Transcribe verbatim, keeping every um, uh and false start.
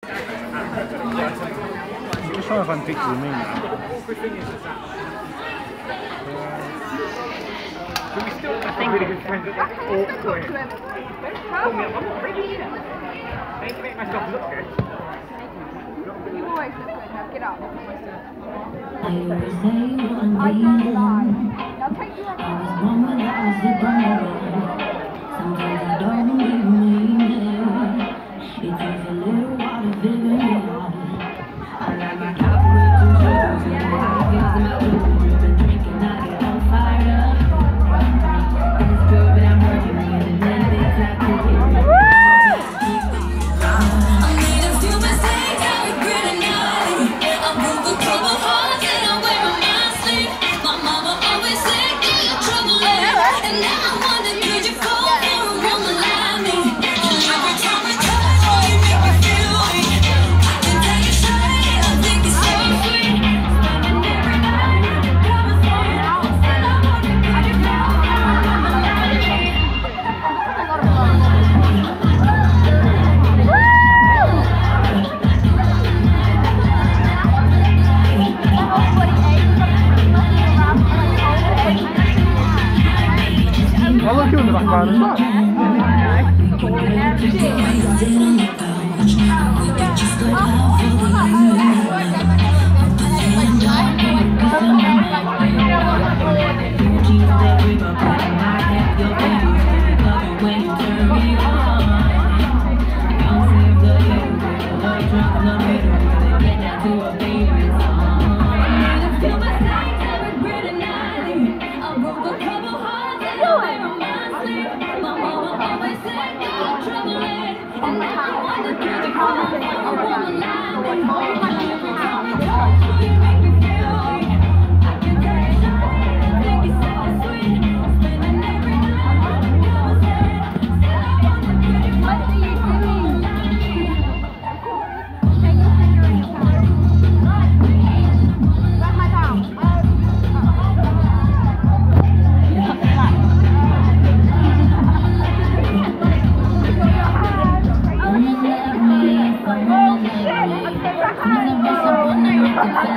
I'm just trying to find pictures of me now. But we still have some really good friends that are awkward. Call me up, I'm not ready either. I need to make myself look good. You always look good, now get up. I always say one I day can't lie. Now take your I was born without a zip on my bed. Sometimes I don't even mean it. It takes a little while to figure me out. I like my coffee with two sugars and the coffee's in my blue drip and drinking, I get all fired up. It's good, but I'm working with it, and it's not too good. I made a few mistakes, I regret it now. I broke a couple hearts and I wear on my sleeve. My mama always said, get your trouble in. And now I wonder, could you fall for a woman like me? And every time I touch you, you make me feel weak. I can take a shot at it, I think it's so sweet. Spending every night, come and say it out. Said I wonder, could you fall for a woman like me? I look you in the background as well. Something